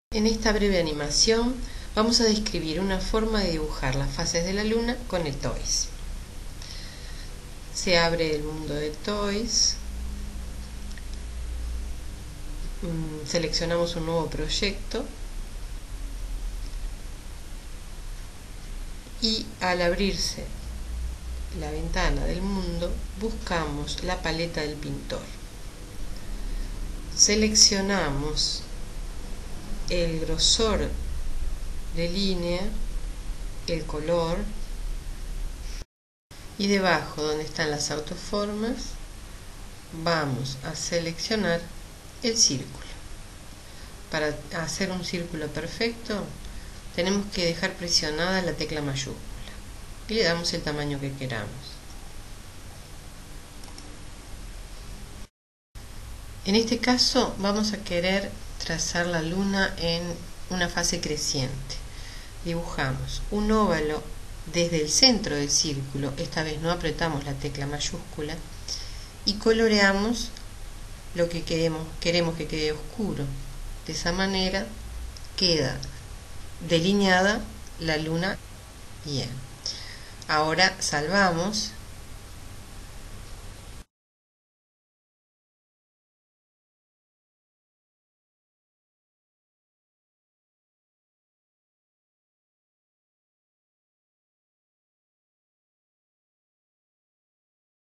En esta breve animación vamos a describir una forma de dibujar las fases de la luna con el Toys. Se abre el mundo de Toys, seleccionamos un nuevo proyecto y al abrirse la ventana del mundo buscamos la paleta del pintor. Seleccionamos el grosor de línea, el color y debajo donde están las autoformas vamos a seleccionar el círculo. Para hacer un círculo perfecto tenemos que dejar presionada la tecla mayúscula y le damos el tamaño que queramos. En este caso vamos a querer trazar la luna en una fase creciente. Dibujamos un óvalo desde el centro del círculo, esta vez no apretamos la tecla mayúscula, y coloreamos lo que queremos que quede oscuro. De esa manera queda delineada la luna bien. Ahora salvamos